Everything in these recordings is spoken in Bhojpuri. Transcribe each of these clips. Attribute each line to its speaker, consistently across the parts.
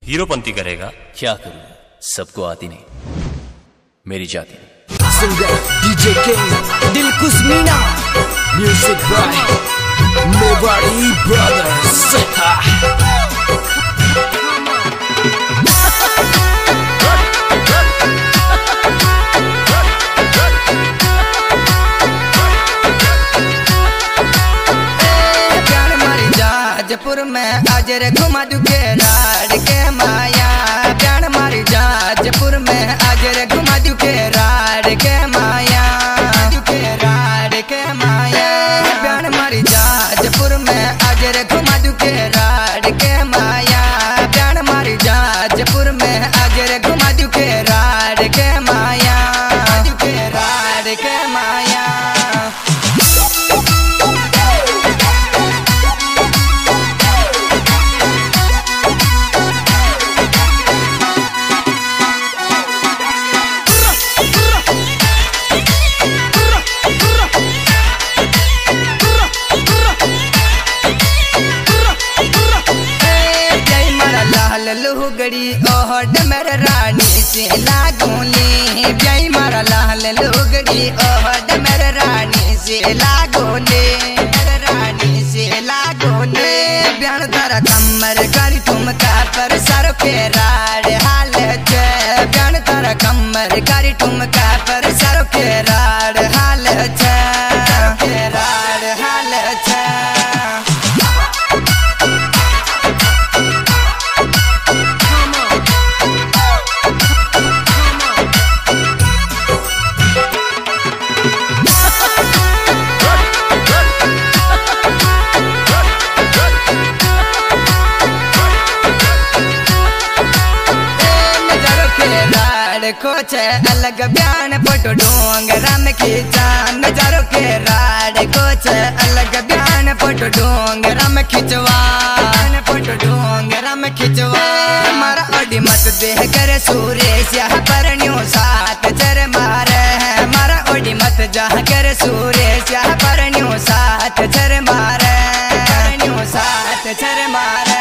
Speaker 1: हीरोपंती करेगा।
Speaker 2: क्या करूँ, सबको आती नहीं, मेरी जाती नहीं।
Speaker 3: Singer DJ King Dilkus Mina Music by Mewari Brothers
Speaker 4: Jajpur में आज रे घुमा दुखे राड के माया। प्यार मारी जाजपुर में आज रे घुमा दुखे राड के माया। दुखे राड के माया। प्यार मारी जाजपुर में आज रे घुमा दुखे राड के माया। प्यार मारी जाजपुर में आज रे घुमा दुखे राड के माया। दुखे राड के माया। लुगड़ी ओह डमर रानी से लागोले। जय मारा लाल लुगड़ी ओह डमर रानी से लागोले। रानी से लागोले। ब्यान तारा कमर करी ठुमका पर सर के राड हाल छे। ब्यान तारा कमर करी ठुमका पर सर के राड हाल छे। राड हाल छे। कुछ अलग बयान फोटो डोंगरा में खींचा। नजारों के राड कुछ अलग बयान फोटो डोंगरा में खिंचवा। फोटो डोंगरा में खिंचवा। मारा ओडी मत देह करे सूर्य यहाँ पर न्यू साथ चर मारे। मारा ओडी मत जहाँ करे सूर्य यहाँ पर न्यू साथ चर मारे। न्यू साथ चर मारे।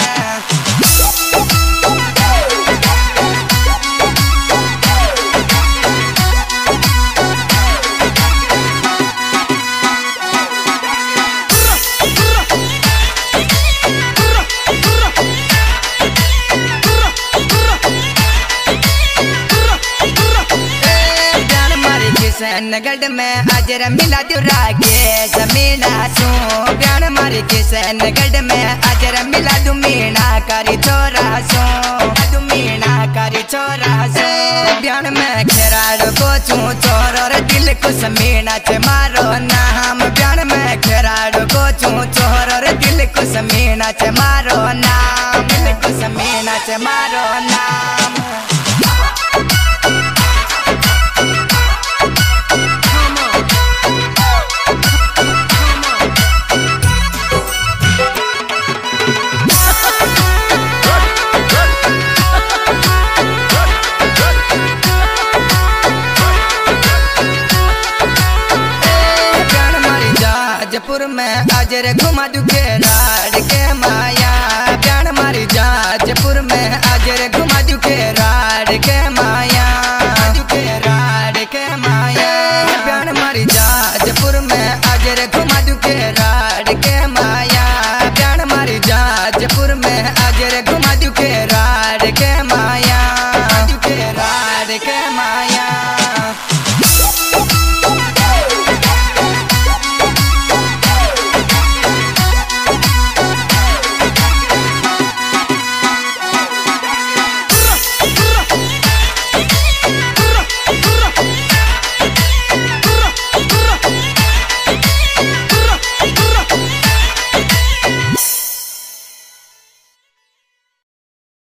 Speaker 4: किशनगढ़ में आज मिला दो रागे जमीना सू। प्यार मारी किशनगढ़ में आज मिला दो मीना करी छोरा सू। दो मीना करी छोरा सू। प्यार में खेराड़ को चू चोर और दिल को समीना चे मारो नाम। प्यार में खेराड़ को चू चोर और दिल को समीना चे मारो नाम। दिल को समीना चे मारो नाम। जाजपुर में आज रे घुमा दुखे राड के माया। प्यार मारी जाजपुर में आज रे